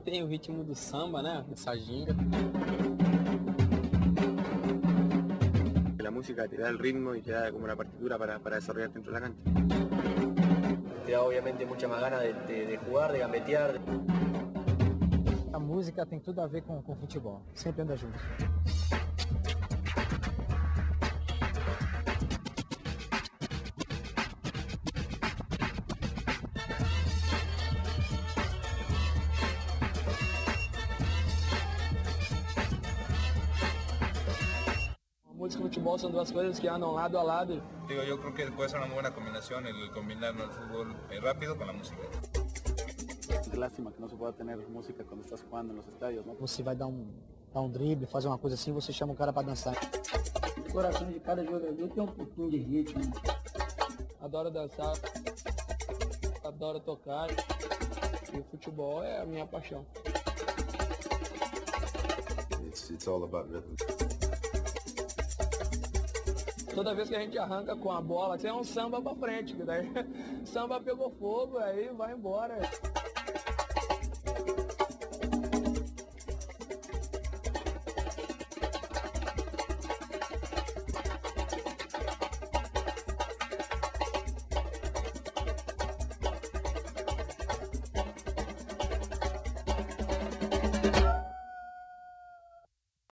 tem o ritmo do samba, né? Essa ginga. La música te da el ritmo y te da como la partitura para desarrollarte dentro de la cancha. Te da obviamente mucha más ganas de jugar, de gambetear. A música tem tudo a ver com futebol, sempre anda junto. Música e futebol são duas coisas que andam lado a lado. Yo creo que puede ser una buena combinación el combinar el fútbol rápido con la música. Es lástima que no se pueda tener música cuando estás jugando en los estadios, ¿no? Você vai dar um drible, fazer uma coisa assim, você chama o cara para dançar. O coração de cada jogador tem um pouquinho de ritmo. Adoro dançar, adoro tocar. E o futebol é a minha paixão. It's all about rhythm. Toda vez que a gente arranca com a bola, é um samba pra frente, que daí samba pegou fogo, aí vai embora.